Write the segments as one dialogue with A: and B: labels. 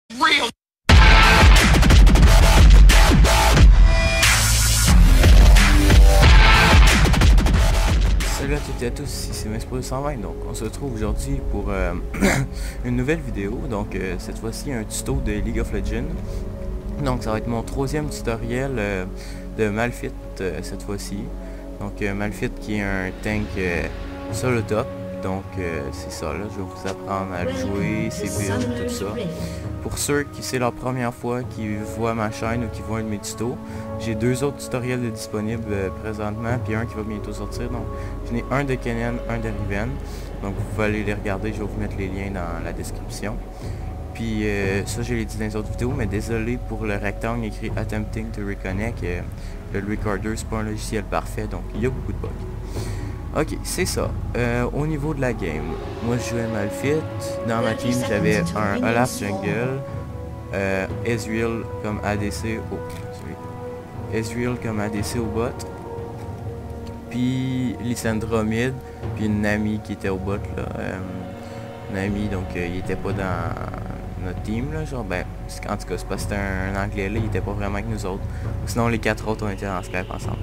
A: real.
B: Salut à toutes et à tous, ici c'est Mespo120, donc on se retrouve aujourd'hui pour une nouvelle vidéo, donc cette fois-ci un tuto de League of Legends. Donc ça va être mon troisième tutoriel de Malphite cette fois-ci. Donc Malphite qui est un tank sur le top, donc c'est ça là, je vais vous apprendre à le jouer, ses builds, tout ça. Pour ceux qui c'est leur première fois qui voient ma chaîne ou qui voient un de mes tutos, j'ai deux autres tutoriels de disponibles présentement, puis un qui va bientôt sortir. Donc j'en ai un de Kennen, un de Riven. Donc vous pouvez aller les regarder, je vais vous mettre les liens dans la description. Puis ça je l'ai dit dans les autres vidéos, mais désolé pour le rectangle écrit Attempting to Reconnect. Le recorder c'est pas un logiciel parfait, donc il y a beaucoup de bugs. Ok, c'est ça. Au niveau de la game, moi je jouais Malphite. Dans ma team j'avais un Olaf Jungle, Ezreal comme ADC Ezreal comme ADC au bot, puis Lissandra mid, puis une Nami qui était au bot là. Nami, donc il était pas dans notre team là, genre ben en tout cas c'est parce que c'était un anglais là, il était pas vraiment avec nous autres. Sinon les quatre autres on était en Skype ensemble.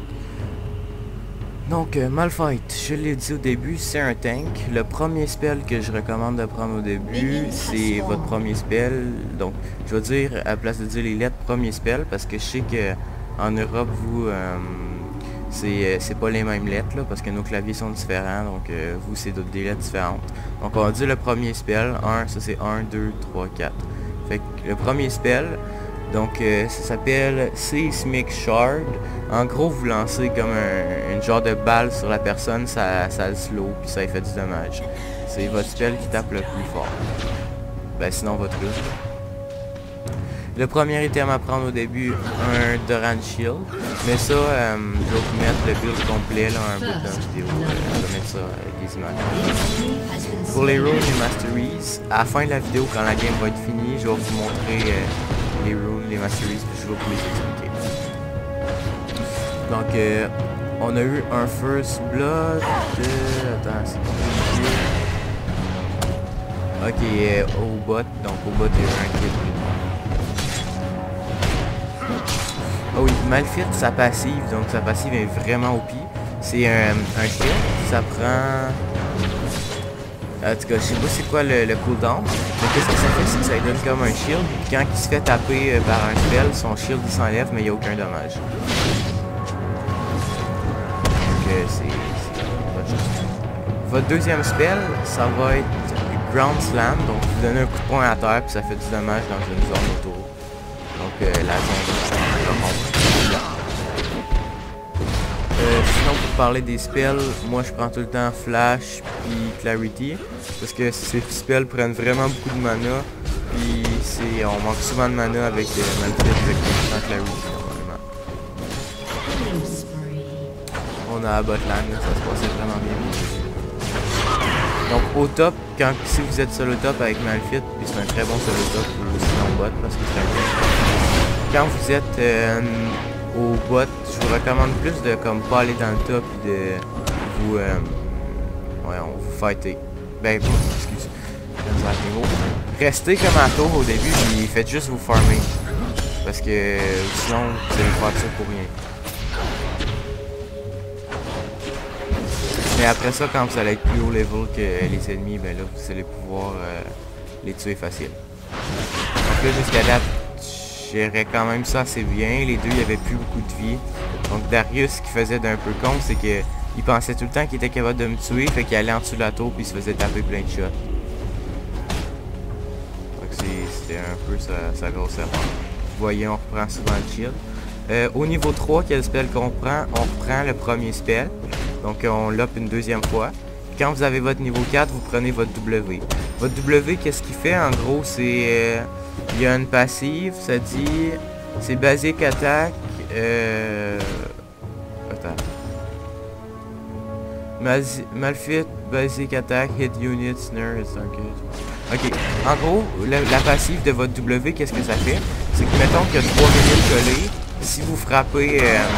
B: Donc Malphite, je l'ai dit au début, c'est un tank. Le premier spell que je recommande de prendre au début, c'est votre premier spell. Donc je vais dire, à la place de dire les lettres premier spell, parce que je sais que en Europe vous c'est pas les mêmes lettres là, parce que nos claviers sont différents, donc vous c'est des lettres différentes. Donc on va dire le premier spell, ça c'est 1, 2, 3, 4. Fait que le premier spell, donc ça s'appelle Seismic Shard. En gros vous lancez comme une genre de balle sur la personne, ça le slow puis ça lui fait du dommage. C'est votre spell qui tape le plus fort. Ben sinon votre rouge. Le premier item à prendre au début, un Doran Shield. Mais ça, je vais vous mettre le build complet là, un bout dans la vidéo. Je vais mettre ça avec des images. Pour les runes et masteries, à la fin de la vidéo, quand la game va être finie, je vais vous montrer les runes, les masteries, puis je vais vous les expliquer. Donc, on a eu un first blood de... Attends, c'est compliqué. Ok, au bot, donc au bot il y a eu un kill. Ah oui, Malphite, sa passive, donc sa passive est vraiment OP. C'est un shield, ça prend... En tout cas, je sais pas c'est quoi le cooldown, mais qu'est-ce que ça fait, c'est que ça lui donne comme un shield, puis quand il se fait taper par un spell, son shield il s'enlève, mais il n'y a aucun dommage. Donc c'est bonne chose. Votre deuxième spell, ça va être Ground Slam, donc vous donnez un coup de poing à terre, puis ça fait du dommage dans une zone autour. Donc la zone sinon pour parler des spells, moi je prends tout le temps Flash puis Clarity parce que ces spells prennent vraiment beaucoup de mana, puis on manque souvent de mana avec Malphite avec Clarity normalement. On a à Botland, ça se passait vraiment bien. Donc au top, si vous êtes solo top avec Malphite, puis c'est un très bon solo top ou sinon bot parce que c'est un quand vous êtes au bot, je vous recommande plus de comme pas aller dans le top et de vous on vous fighter. Ben excusez. Restez comme à tour au début et faites juste vous farmer. Parce que sinon vous allez faire ça pour rien. Mais après ça, quand vous allez être plus haut level que les ennemis, ben là vous allez pouvoir les tuer facile. Donc là jusqu'à date, je gérais quand même ça assez bien. Les deux, il n'y avait plus beaucoup de vie. Donc Darius, ce qu'il faisait d'un peu con, c'est qu'il pensait tout le temps qu'il était capable de me tuer, fait qu'il allait en dessous de la tour puis il se faisait taper plein de shots. Donc c'était un peu sa grosse erreur. Vous voyez, on reprend souvent le shield. Au niveau 3, quel spell qu'on prend? On reprend le premier spell. Donc on l'up une deuxième fois. Quand vous avez votre niveau 4, vous prenez votre W. Votre W, qu'est-ce qu'il fait? En gros, c'est... il y a une passive, ça dit... C'est basic attack... Attends. Malphite, basic attack, hit unit, snare, ok. En gros, la passive de votre W, qu'est-ce que ça fait? C'est que mettons qu'il y a 3 minions collés. Si vous frappez...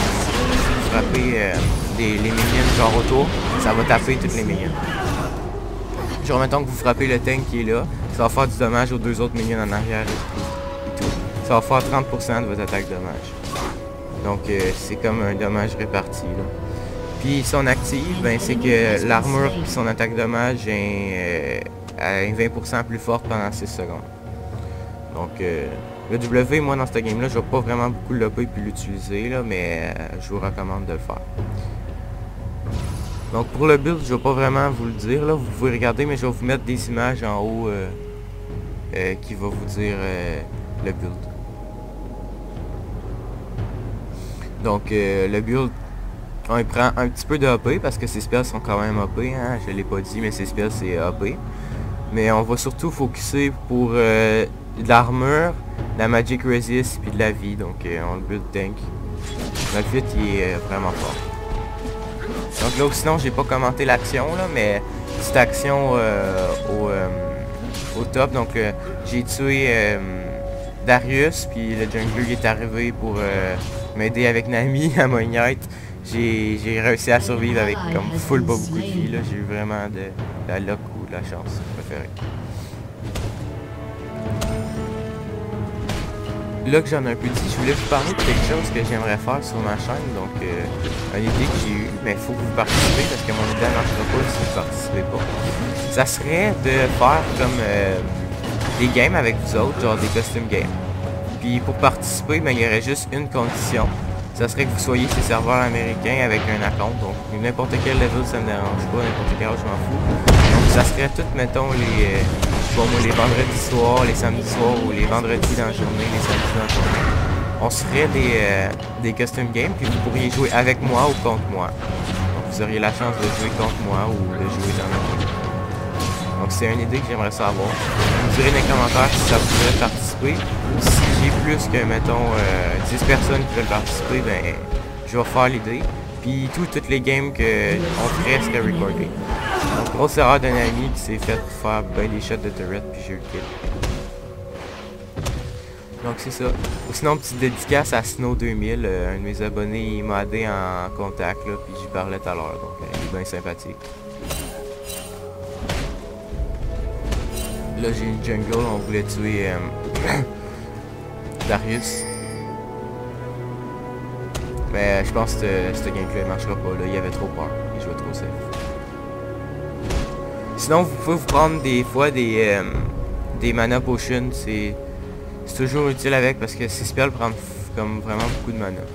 B: les minions genre autour, ça va taper toutes les minions. Genre mettons que vous frappez le tank qui est là, Ça va faire du dommage aux 2 autres minions en arrière et tout. Ça va faire 30% de votre attaque dommage. Donc c'est comme un dommage réparti là. Puis son active, ben, c'est que l'armure et son attaque dommage est 20% plus forte pendant 6 secondes. Donc le W, moi dans cette game là, je vais pas vraiment beaucoup le l'upper puis l'utiliser là, mais je vous recommande de le faire. Donc pour le build, je vais pas vraiment vous le dire là, vous pouvez regarder, mais je vais vous mettre des images en haut qui va vous dire le build. Donc le build, on prend un petit peu de AP parce que ses spells sont quand même AP, hein, je l'ai pas dit, mais ses spells c'est AP. Mais on va surtout focuser pour de l'armure, la magic resist puis de la vie, donc on le build tank. Notre fit il est vraiment fort. Donc là sinon j'ai pas commenté l'action là, mais petite action au top, donc j'ai tué Darius, puis le jungler est arrivé pour m'aider avec Nami à Mognette. J'ai réussi à survivre avec comme full pas beaucoup de vie là, j'ai eu vraiment de la luck ou de la chance préférée. Là que j'en ai un peu dit, je voulais vous parler de quelque chose que j'aimerais faire sur ma chaîne, donc une idée que j'ai eue, mais il faut que vous participez parce que mon idée ne marchera pas si vous ne participez pas. Ça serait de faire comme des games avec vous autres, genre des custom games. Puis pour participer, ben, il y aurait juste une condition. Ça serait que vous soyez ces serveurs américains avec un account, donc n'importe quel level ça me dérange pas, n'importe quel âge je m'en fous. Donc ça serait tout, mettons, les vendredis soirs, les samedis soirs ou les vendredis dans la journée, les samedis dans la journée. On se ferait des custom games, puis vous pourriez jouer avec moi ou contre moi. Donc vous auriez la chance de jouer contre moi ou de jouer dans la journée. Donc c'est une idée que j'aimerais savoir. Vous me direz dans les commentaires si ça pourrait participer. Si j'ai plus que, mettons, 10 personnes qui veulent participer, ben je vais faire l'idée. Puis toutes les games qu'on ferait seraient recordées. Donc grosse erreur d'un ami qui s'est fait faire ben des shots de turret, puis j'ai eu le kill. Donc c'est ça. Ou sinon, petite dédicace à Snow2000, un de mes abonnés, il m'a aidé en contact, là, puis j'y parlais tout à l'heure, donc il est bien sympathique. Là j'ai une jungle, on voulait tuer Darius. Mais je pense que ce gameplay ne marchera pas, là, il avait trop peur, il jouait trop safe. Sinon vous pouvez vous prendre des fois des mana potions, c'est toujours utile avec parce que ces spells prennent comme vraiment beaucoup de mana.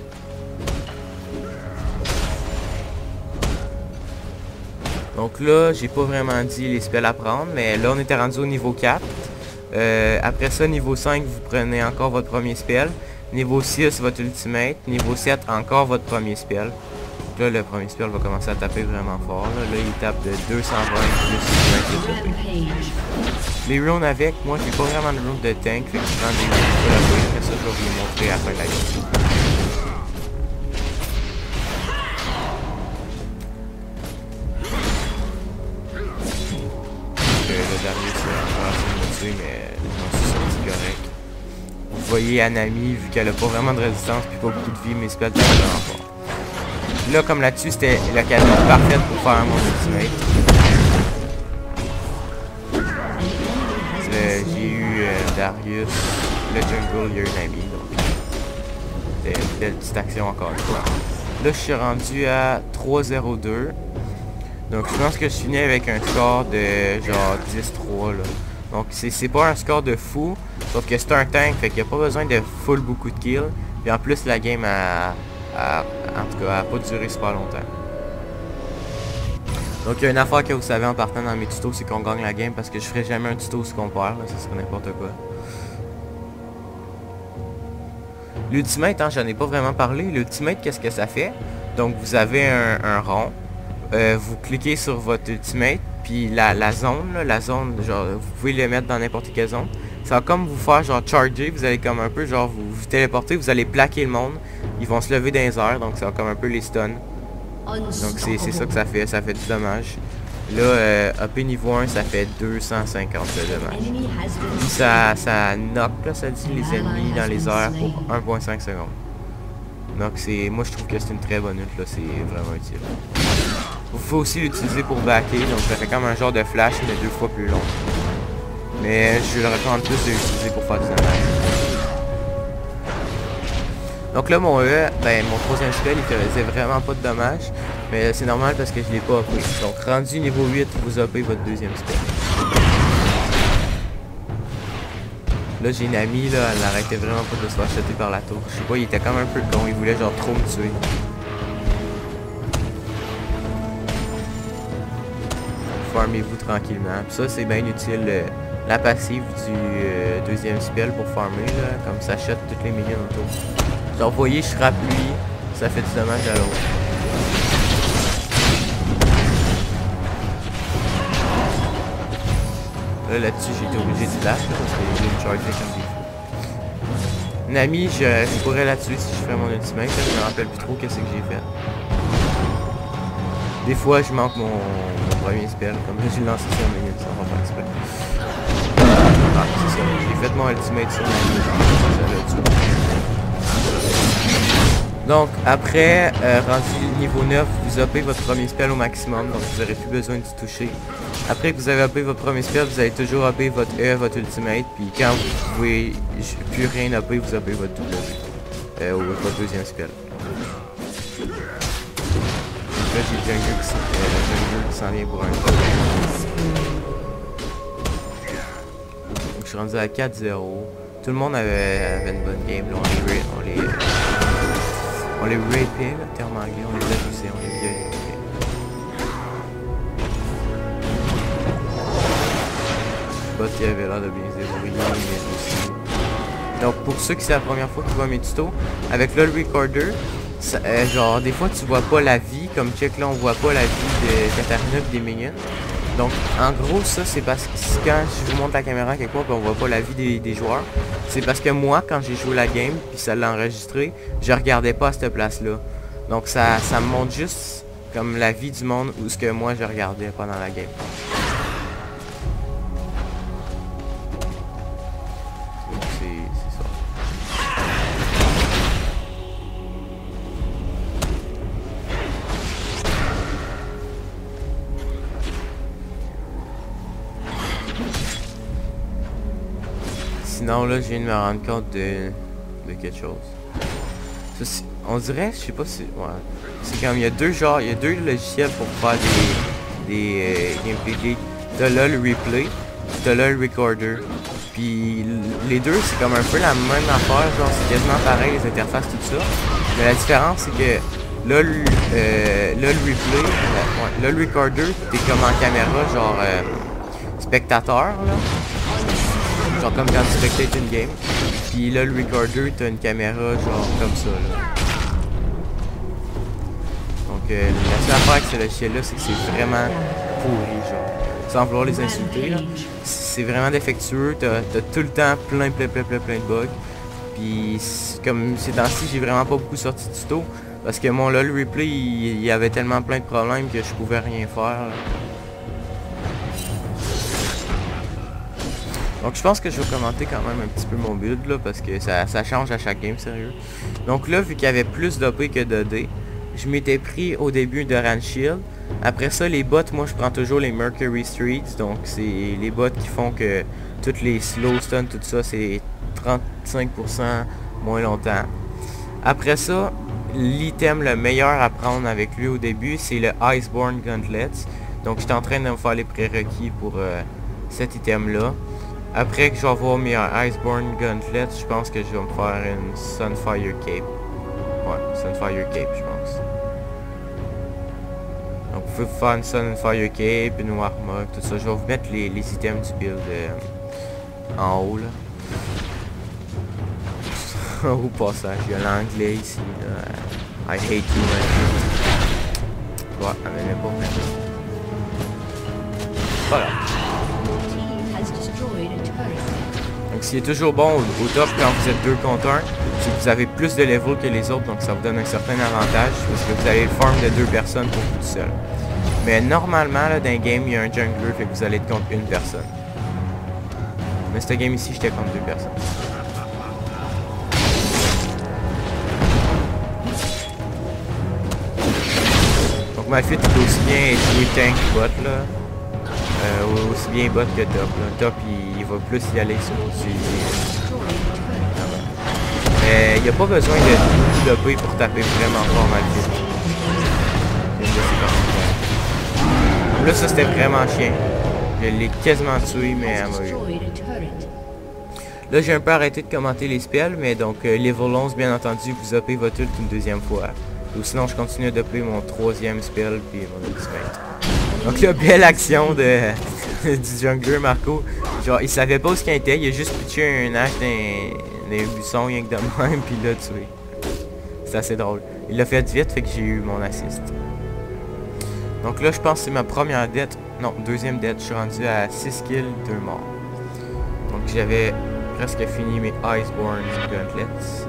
B: Donc là, j'ai pas vraiment dit les spells à prendre, mais là on était rendu au niveau 4. Après ça, niveau 5, vous prenez encore votre premier spell. Niveau 6, votre ultimate. Niveau 7, encore votre premier spell. Donc là, le premier spell va commencer à taper vraiment fort. Là il tape de 220 plus 28 de les runes avec, moi j'ai pas vraiment de runes de tank, fait que je prends des runes pour la jouer. Après ça, je vais vous les montrer à la fin de la vidéo. Le dernier c'est mais je suis sorti correct. Vous voyez Anami, vu qu'elle a pas vraiment de résistance puis pas beaucoup de vie, mes spells sont vraiment forts. Là comme là-dessus c'était l'occasion parfaite pour faire mon ultimate. J'ai eu Darius, le jungle, il y a eu Nami, donc c'était une belle petite action encore une fois. Là je suis rendu à 3-0-2. Donc je pense que je finis avec un score de genre 10-3 là. Donc c'est pas un score de fou, sauf que c'est un tank, fait qu'il n'y a pas besoin de full beaucoup de kills. Puis en plus la game en tout cas, a pas duré super longtemps. Donc il y a une affaire que vous savez en partant dans mes tutos, c'est qu'on gagne la game parce que je ferai jamais un tuto si on perd, là, ça serait n'importe quoi. L'ultimate, hein, j'en ai pas vraiment parlé. L'ultimate, qu'est-ce que ça fait? Donc vous avez un rond. Vous cliquez sur votre ultimate, puis la zone, là, genre, vous pouvez le mettre dans n'importe quelle zone. Ça va comme vous faire genre charger, vous allez comme un peu genre vous téléporter, vous allez plaquer le monde, ils vont se lever dans les airs, donc ça va comme un peu les stun. Donc c'est ça que ça fait du dommage. Là, AP niveau 1, ça fait 250 de dommage. Puis ça knock, là, ça dit les ennemis dans les airs pour 1.5 secondes. Donc moi je trouve que c'est une très bonne ult, là, c'est vraiment utile. Vous pouvez aussi l'utiliser pour backer, donc ça fait comme un genre de flash mais 2 fois plus long. Mais je le recommande plus de l'utiliser pour faire du dommage. Donc là mon E, ben mon troisième spell il faisait vraiment pas de dommages. Mais c'est normal parce que je l'ai pas uppé. Donc rendu niveau 8, vous uppez votre deuxième spell. Là j'ai une amie là, elle n'arrêtait vraiment pas de se faire jeter par la tour. Je sais pas, il était comme un peu con, il voulait genre trop me tuer. Farmez-vous tranquillement. Puis ça c'est bien utile la passive du deuxième spell pour farmer là, comme ça shot toutes les minions autour. Genre vous voyez je frappe lui, ça fait du dommage à l'autre. Là-dessus j'ai été obligé de flash là, parce que j'ai une charge comme des fous. Nami, je pourrais la tuer si je fais mon ultimate, là, je me rappelle plus trop qu'est-ce que j'ai fait. Des fois je manque mon premier spell, comme là j'ai lancé sur un minion, ça va pas exprès. Ah c'est ça, j'ai fait mon ultimate sur Nami, ça l'a tué. Donc après, rendu niveau 9, vous uppez votre premier spell au maximum, donc vous n'aurez plus besoin d'y toucher. Après que vous avez uppé votre premier spell, vous allez toujours upper votre E, votre ultimate, puis quand vous pouvez plus rien upper, vous uppez votre W, ou votre deuxième spell. Donc là j'ai Jungle qui s'en vient pour un top. Donc je suis rendu à 4-0. Tout le monde avait une bonne game, là, on les rapait, le terme anglais, on les abusait, on les violait. Le bot qui avait l'air de bien se débrouiller, mais aussi. Donc pour ceux qui c'est la première fois qu'ils voient mes tutos, avec LOL Recorder, ça, genre des fois tu vois pas la vie, comme check là on voit pas la vie de Katarina et des minions. Donc en gros ça c'est parce que quand je vous montre la caméra quelque part et on voit pas la vie des joueurs, c'est parce que moi quand j'ai joué la game puis ça l'a enregistré, je regardais pas à cette place là. Donc ça me montre juste comme la vie du monde ou ce que moi je regardais pendant la game. C'est ça. Sinon là je viens de me rendre compte de quelque chose. Ça, on dirait, je sais pas si. Ouais. C'est comme il y a deux genres, il y a deux logiciels pour faire des gameplay gigs. T'as là le replay, t'as là le recorder. Puis les deux c'est comme un peu la même affaire, genre c'est quasiment pareil les interfaces tout ça. Mais la différence c'est que là le replay, là le recorder, t'es comme en caméra genre spectateur là. Genre comme quand tu spectates une game. Puis là le recorder t'as une caméra genre comme ça là. Donc la seule affaire avec ce logiciel là c'est que c'est vraiment pourri genre. Sans vouloir les insulter là. C'est vraiment défectueux, t'as tout le temps plein de bugs. Puis comme ces temps-ci j'ai vraiment pas beaucoup sorti de tuto. Parce que mon LOL replay il y avait tellement plein de problèmes que je pouvais rien faire là. Donc je pense que je vais commenter quand même un petit peu mon build là parce que ça change à chaque game sérieux. Donc là vu qu'il y avait plus d'OP que de D, je m'étais pris au début de Ran Shield. Après ça les bots, moi je prends toujours les Mercury Streets, donc c'est les bots qui font que toutes les slow stun, tout ça c'est 35% moins longtemps. Après ça, l'item le meilleur à prendre avec lui au début c'est le Iceborne Gauntlet. Donc j'étais en train de me faire les prérequis pour cet item là. Après que je vais avoir mes Iceborne Gauntlet, je pense que je vais me faire une Sunfire Cape. Ouais, Sunfire Cape je pense. Donc vous pouvez faire une Sunfire Cape, une Warmog, tout ça. Je vais vous mettre les items du build en haut là. Au passage, il y a l'anglais ici là. I hate you man. Ouais, amenez pas maintenant. Voilà. Donc s'il est toujours bon au top quand vous êtes 2 contre 1, c'est que vous avez plus de level que les autres, donc ça vous donne un certain avantage, parce que vous allez le farm de 2 personnes pour vous tout seul. Mais normalement, là, dans un game, il y a un jungler, fait que vous allez être contre une personne. Mais cette game ici, j'étais contre 2 personnes. Donc ma fit peut aussi bien jouer tank bot là. Aussi bien bot que top là. Top il va plus y aller sur mais il n'y a pas besoin de développer pour taper vraiment fort Malphite. Là, ça c'était vraiment chien. Je l'ai quasiment tué, mais elle m'a eu. Là, j'ai un peu arrêté de commenter les spells, mais donc level 11, bien entendu, vous uppez votre ult une deuxième fois. Ou sinon, je continue à doper mon troisième spell, puis mon ultimate. Donc là, belle action de du jungler Marco. Genre, il savait pas où ce qu'il était, il a juste pitché un hache dans les buissons, rien que de même, puis il l'a tué. C'est assez drôle. Il l'a fait vite, fait que j'ai eu mon assist. Donc là, je pense que c'est ma première dette. Non, deuxième dette. Je suis rendu à 6 kills, 2 morts. Donc j'avais presque fini mes Iceborne Gauntlets.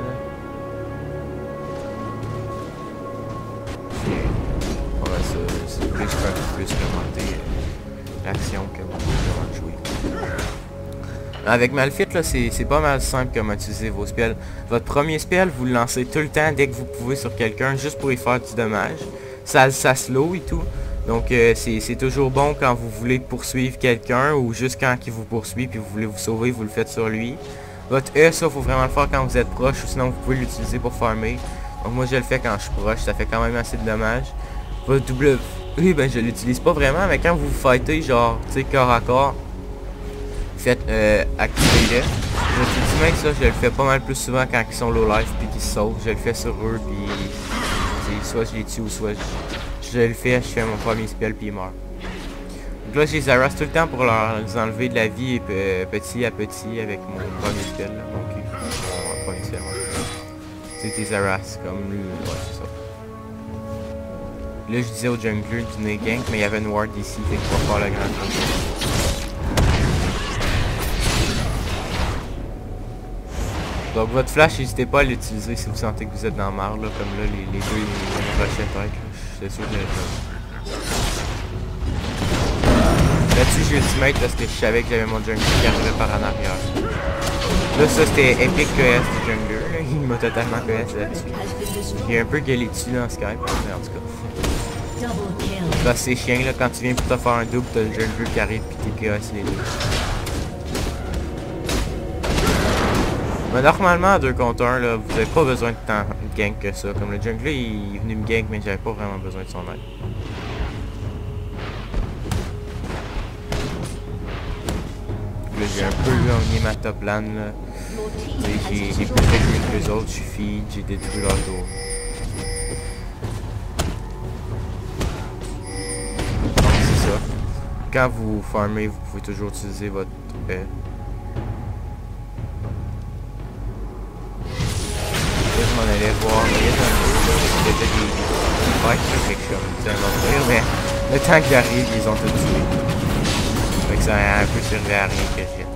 B: Bon ben ça, si vous voulez, je peux un peu plus commenter l'action que vous jouer. Avec Malphite, là, c'est pas mal simple comment utiliser vos spells. Votre premier spell, vous le lancez tout le temps dès que vous pouvez sur quelqu'un, juste pour y faire du dommage. Ça slow et tout. Donc c'est toujours bon quand vous voulez poursuivre quelqu'un ou juste quand il vous poursuit puis vous voulez vous sauver, vous le faites sur lui. Votre E, ça, faut vraiment le faire quand vous êtes proche ou sinon vous pouvez l'utiliser pour farmer. Donc moi je le fais quand je suis proche, ça fait quand même assez de dommages. Votre W, oui, ben je l'utilise pas vraiment, mais quand vous vous fightez, genre, tu sais, corps à corps, faites activer-le. Votre ultimate, ça, je le fais pas mal plus souvent quand ils sont low life puis qu'ils se sauvent. Je le fais sur eux puis soit je les tue ou soit je le fais, je fais mon premier spell puis il meurt. Donc là, je les harass tout le temps pour leur enlever de la vie petit à petit avec mon premier spell. Là. Donc, mon premier spell, c'est des harass comme lui. Ouais, c'est ça. Là, je disais au jungler du nez gank, mais il y avait une ward ici, fait qu'il va faire le grand jungler. Donc votre flash, n'hésitez pas à l'utiliser si vous sentez que vous êtes dans la marre, là, comme là, les deux, ils rushaient tête, je suis sûr que là-dessus, j'ai ultimate parce que je savais que j'avais mon jungler qui arrivait par en arrière. Là, ça, c'était epic KS du jungler, là. Il m'a totalement KS là-dessus. J'ai un peu gueulé dessus dans Skype, mais en tout cas. Là, c'est chiant, là, quand tu viens pour te faire un double, t'as le jungler qui arrive pis t'es KS les deux. Mais normalement, à 2 contre 1, là, vous n'avez pas besoin de tant de gank que ça. Comme le jungler, il est venu me gank, mais j'avais pas vraiment besoin de son aide. Là, j'ai un peu gagné ma top lane, là. J'ai plus de que les autres, je suis feed, j'ai détruit leur tour. Donc c'est ça. Quand vous farmez, vous pouvez toujours utiliser votre E. Je m'en allais voir, mais il y a des fights, quelque chose, mais le temps qu'ils arrivent, ils ont tout tué. Fait que ça a un peu servi à rien que je vienne.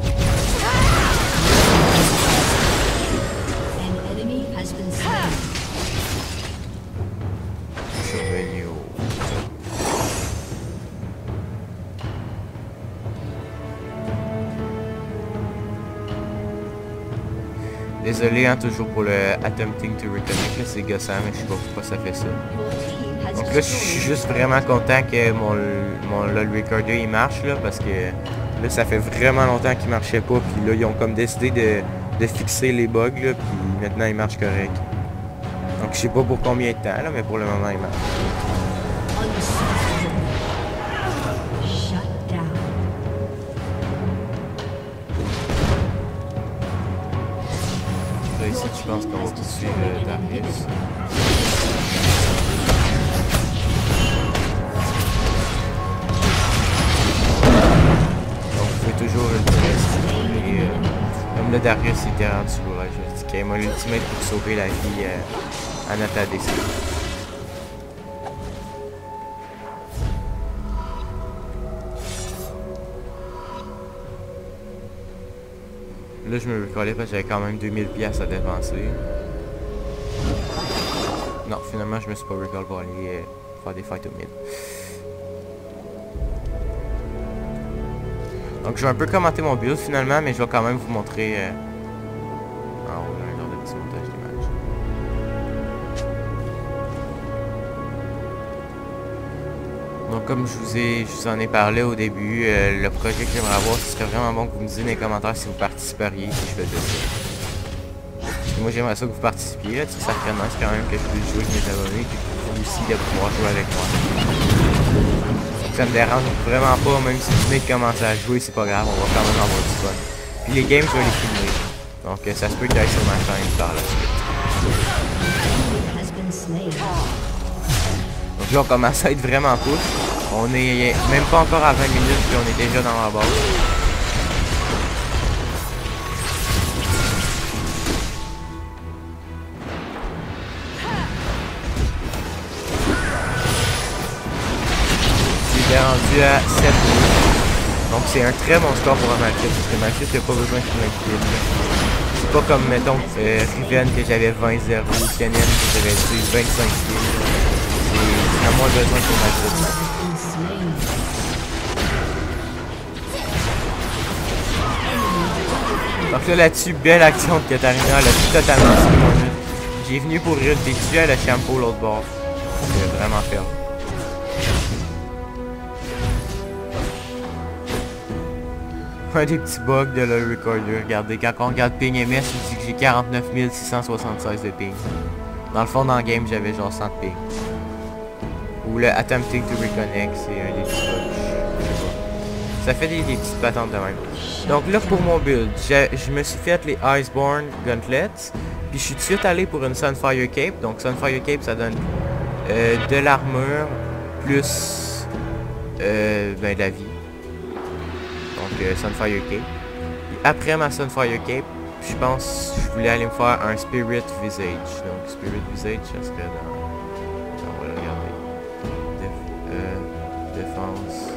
B: Je suis revenu au... Désolé hein, toujours pour le attempting to reconnect, là c'est gossant, mais je sais pas pourquoi ça fait ça. Donc là je suis juste vraiment content que mon LoL Recorder il marche là, parce que là ça fait vraiment longtemps qu'il marchait pas, puis là ils ont comme décidé de fixer les bugs là, puis maintenant il marche correct. Donc je sais pas pour combien de temps là, mais pour le moment il marche. Là ici je pense qu'on va poursuivre Darius. Donc vous pouvez toujours l'utiliser. Comme le Darius était rendu lourd, je dis qu'il m'a l'ultimate pour sauver la vie à notre ADC. Là, je me recallais parce que j'avais quand même 2000$ à dépenser. Non, finalement, je me suis pas recall pour aller faire des fights au mid. Donc, je vais un peu commenter mon build finalement, mais je vais quand même vous montrer en haut, un genre de petit montage d'image. Donc comme je vous en ai parlé au début, le projet que j'aimerais avoir, ce serait vraiment bon que vous me disiez dans les commentaires si vous participeriez si je faisais ça. Moi j'aimerais ça que vous participiez, là, ça serait nice quand même que je puisse jouer avec mes abonnés et que aussi de pouvoir jouer avec moi. Ça me dérange vraiment pas, même si vous venez de commencer à jouer, c'est pas grave, on va quand même avoir du fun. Puis les games, je vais les filmer. Donc ça se peut qu'il y ait sur ma chaîne par la suite. Donc là on commence à être vraiment push. On est même pas encore à 20 minutes puis on est déjà dans la base. J'ai rendu à 7 minutes. Donc c'est un très bon score pour un Malphite, parce que Malphite n'a pas besoin qu'il m'inquiète. C'est pas comme mettons Riven que j'avais 20-0, Kennen que j'avais 25 kills. C'est à moins besoin pour Malphite. Donc là-dessus, belle action de Katarina, elle a tout totalement suivi mon ult. J'ai venu pour ulter dessus, elle a shampoo l'autre bord. C'est vraiment ferme. Un des petits bugs de le recorder. Regardez, quand on regarde ping MS, il dit que j'ai 49 676 de ping. Dans le fond, dans le game, j'avais genre 100 de ping. Ou le attempting to reconnect, c'est un des petits bugs. Je sais pas. Ça fait des petites patentes de même. Donc là, pour mon build, je me suis fait les Iceborne Gauntlets. Puis je suis tout de suite allé pour une Sunfire Cape. Donc Sunfire Cape, ça donne de l'armure plus de la vie. Donc Sunfire Cape. Et après ma Sunfire Cape, je pense que je voulais aller me faire un Spirit Visage. Donc Spirit Visage, ça serait dans... On va le regarder. Défense.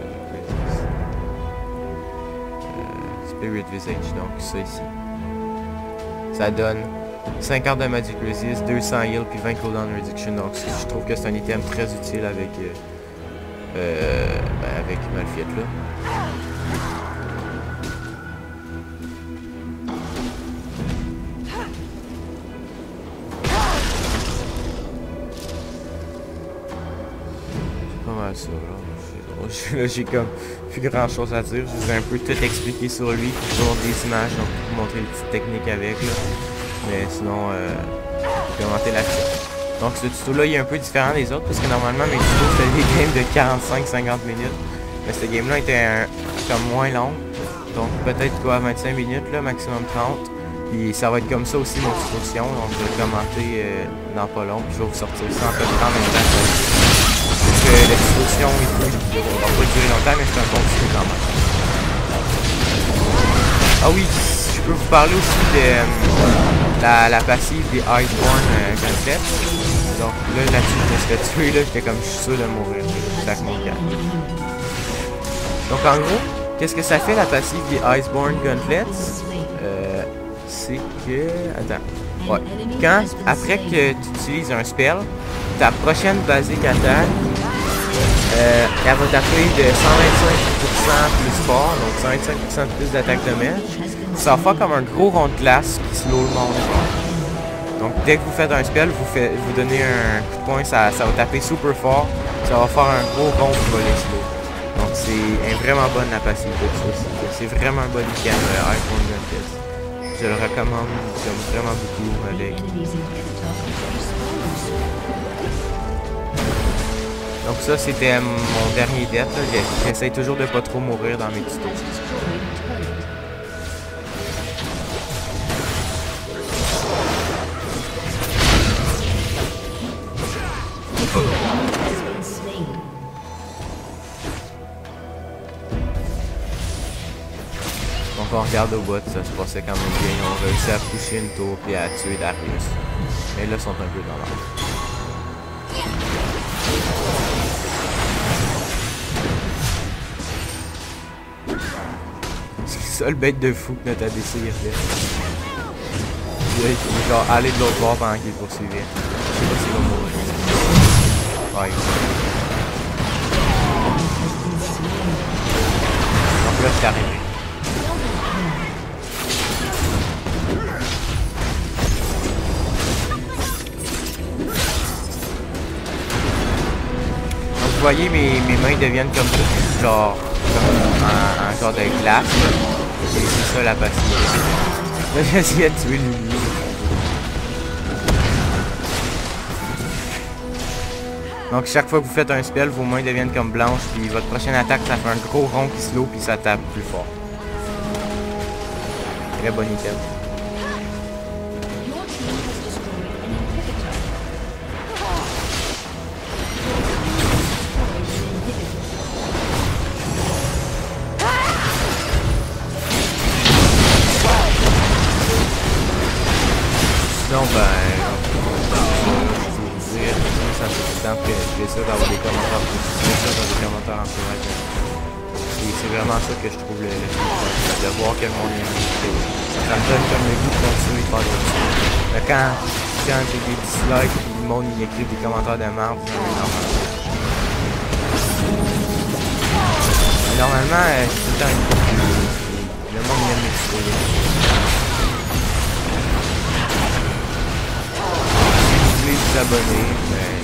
B: Spirit Visage, donc ça ici. Ça donne 50 de Magic Resist, 200 heal puis 20 cooldown reduction. Donc je trouve que c'est un item très utile avec avec Malphite là. Ça, là j'ai comme plus grand chose à dire, je vous ai un peu tout expliqué sur lui, sur des images, donc pour vous montrer les petites techniques avec là. Mais sinon commenter là-dessus. Donc ce tuto là il est un peu différent des autres parce que normalement mes tutos c'était des games de 45-50 minutes. Mais ce game là était comme moins long. Donc peut-être quoi 25 minutes là, maximum 30. Puis ça va être comme ça aussi mon tuto, donc je vais commenter dans pas long, puis je vais vous sortir ça en peu de temps en même temps. La discussion et tout, on va pas durer longtemps, mais c'est un bon tuto quand même. Ah oui, je peux vous parler aussi de la passive des Iceborne Gauntlets. Donc là-dessus, je me suis fait tuer, là, j'étais comme je suis sûr de mourir. Avec mon gars. Donc en gros, qu'est-ce que ça fait la passive des Iceborne Gauntlets? C'est que... Attends. Ouais. Quand, après que tu utilises un spell, ta prochaine basique attaque, elle va taper de 125% plus fort, donc 125% plus d'attaque de mèche. Ça va faire comme un gros rond de glace qui slow le monde. Donc dès que vous faites un spell, vous donnez un coup de poing, ça va taper super fort. Ça va faire un gros rond qui va les slow. Donc c'est vraiment bonne la passive de ça. C'est vraiment un bon item Iceborne Gauntlets. Je le recommande vraiment beaucoup avec. Donc ça c'était mon dernier death. J'essaie toujours de pas trop mourir dans mes tutos. Donc on regarde au bout, ça se passait quand même bien. On a réussi à pousser une tour et à tuer Darius. Mais là ils sont un peu dans l'ordre. C'est ça le bête de fou que notre ADC il a fait. Il est genre aller de l'autre bord pendant qu'il poursuivait. Je sais pas s'il va mourir. Ouais. Donc là c'est arrivé. voyez, mes mains deviennent comme ça, genre un genre de glace. Et c'est ça la passivité. Là, j'essayais de tuer Lulu. Donc chaque fois que vous faites un spell, vos mains deviennent comme blanches, puis votre prochaine attaque, ça fait un gros rond qui slow, puis ça tape plus fort. Très bon item. Sinon, ben, ça fait tout le temps plaisir d'avoir des commentaires positifs, dans des commentaires encourageants. Et c'est vraiment ça que je trouve le plus fun, de voir que mon lien ça me donne comme le goût de continuer de faire d'autres choses. Mais quand j'ai des dislikes et le monde il écrit des commentaires de merde, ça m'énerve. Normalement, c'est tout le temps le monde il aime m'exploser. Les abonnés, mais...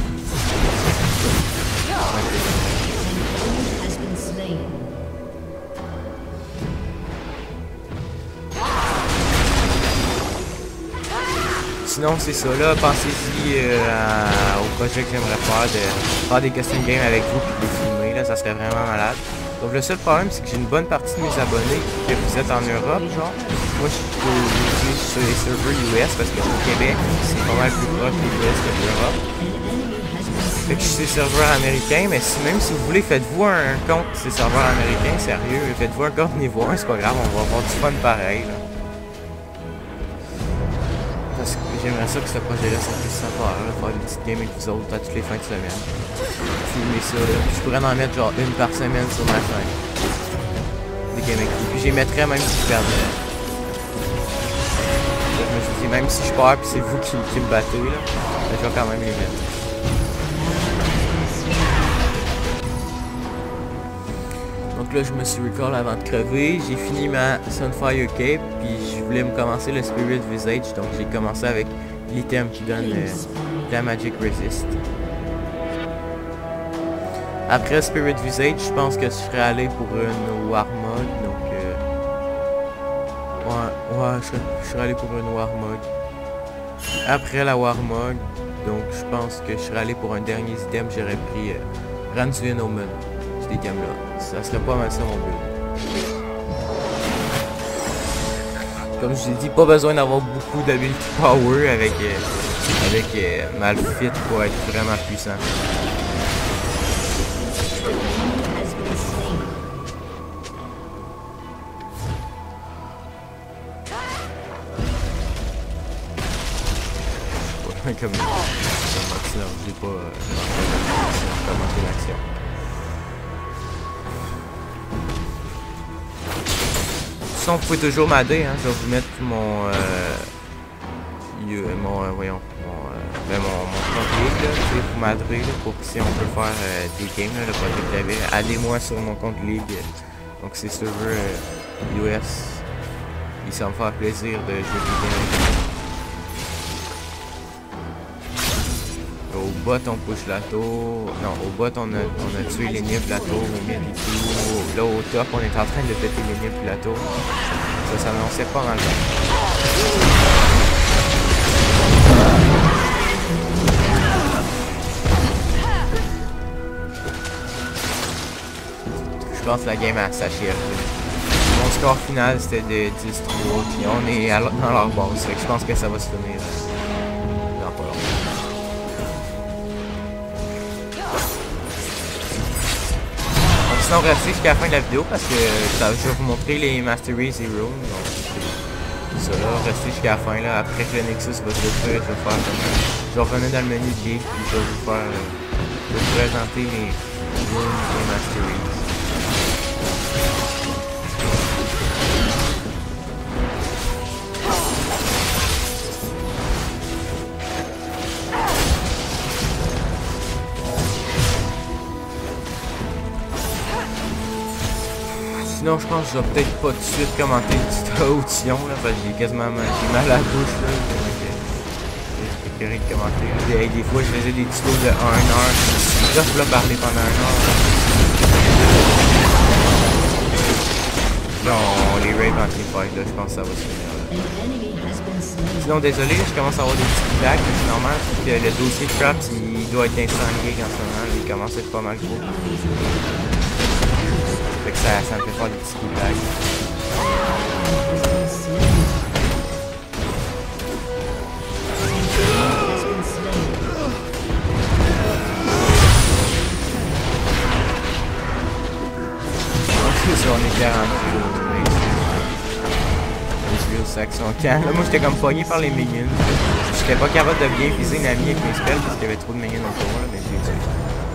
B: Sinon c'est ça là, pensez-y au projet que j'aimerais faire, de faire des custom games avec vous et de les filmer, là, ça serait vraiment malade. Donc le seul problème c'est que j'ai une bonne partie de mes abonnés que vous êtes en Europe, genre. Moi je suis sur les serveurs US parce que au Québec c'est pas mal plus proche des US que de l'Europe. Fait que je suis sur les serveurs américains, mais même si vous voulez, faites-vous un compte sur les serveurs américains, sérieux, faites-vous un compte niveau 1, c'est pas grave, on va avoir du fun pareil là. Parce que j'aimerais ça que ce projet-là ça puisse s'avoir, faire des petites games avec vous autres à toutes les fins de semaine. Filmer ça là, puis je pourrais en mettre genre une par semaine sur ma chaîne. Des games avec vous, puis j'y mettrais même si je perdrais. Je me suis dit, même si je perds puis c'est vous qui me battez là, je vais quand même les mettre. Donc là je me suis recall avant de crever, j'ai fini ma Sunfire Cape, puis je voulais me commencer le Spirit Visage, donc j'ai commencé avec l'item qui donne la Magic Resist. Après Spirit Visage, je pense que je serais allé pour une Warmog, donc ouais, je serais allé pour une Warmog. Après la Warmog, donc je pense que je serais allé pour un dernier item, j'aurais pris Randuin Omen. Cet item là, ça serait pas mal ça mon but. Comme je l'ai dit, pas besoin d'avoir beaucoup d'ability power avec Malphite pour être vraiment puissant. Comme j'ai pas commenté l'action. Sinon, vous pouvez toujours m'aider, hein. Je vais vous mettre mon compte ligue là, pour m'aider pour que si on peut faire des games, là, le projet que j'avais. Aidez-moi sur mon compte ligue. Donc c'est serveur US. Et ça me fait plaisir de jouer des games. Au bot on push la tour, non au bot on a tué l'ennemi de la tour, au mid et tout. Là au top on est en train de péter l'ennemi de la tour. Ça s'annonçait pas mal. Je pense que la game a s'achève. Mon score final c'était de 10-3 puis on est dans leur base, fait que je pense que ça va se finir dans pas longtemps. Sinon restez jusqu'à la fin de la vidéo parce que je vais vous montrer les Mastery Zero. Donc c'est ça là, restez jusqu'à la fin là. Après que le Nexus va se détruire, je vais faire comme. Je vais revenir dans le menu de game puis je vais vous faire vous présenter les Runes et les Masteries. Sinon je pense que je vais peut-être pas tout de suite commenter le petit audition là, parce que j'ai quasiment mal à la bouche là. écrire des commentaires. Des fois, je faisais des tutos de 1 heure. Je vais là parler pendant 1 heure. Non, les rapes en teamfight, là, je pense que ça va se finir là. Sinon, désolé, je commence à avoir des petits lags, mais c'est normal. Puis, le dossier Traps, il doit être instant gig en ce moment. Là, il commence à être pas mal gros. Fait que ça me fait faire des petits lags. On est 40 section camp. Là, moi j'étais comme pogné par les minions. J'étais pas capable de bien viser Nami avec mes spells parce qu'il y avait trop de minions autour là, mais j'ai utilisé.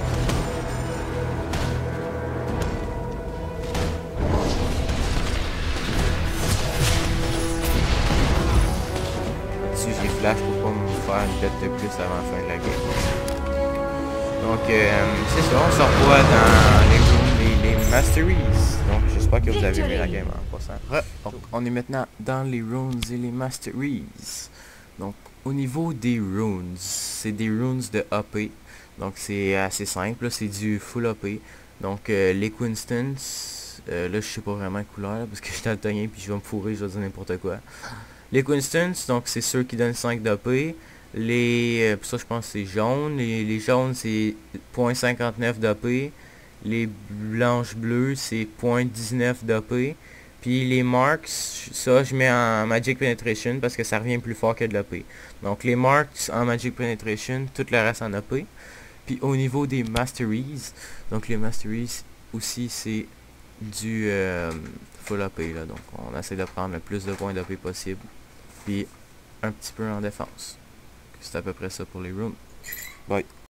B: Si j'ai flash pour pas me faire une tête de plus avant la fin de la game. Donc c'est ça, on se revoit dans les rooms, les Masteries. Donc j'espère que vous avez vu la game en passant. Donc, on est maintenant dans les runes et les Masteries. Donc au niveau des runes, c'est des runes de AP. Donc c'est assez simple, c'est du full AP. Donc les Quinstants, là je sais pas vraiment la couleur là, parce que je suis daltonien puis je vais me fourrer, je vais dire n'importe quoi. Les Quinstants, donc c'est ceux qui donnent 5 d'AP. Les ça je pense c'est jaune. Les jaunes c'est 0.59 d'AP. Les blanches bleues c'est 0.19 d'AP. Puis les marks, ça je mets en Magic Penetration parce que ça revient plus fort que de l'AP. Donc les marks en Magic Penetration, tout le reste en AP. Puis au niveau des Masteries, donc les Masteries aussi c'est du full AP là. Donc on essaie de prendre le plus de points d'AP possible. Puis un petit peu en défense. C'est à peu près ça pour les rooms. Bye.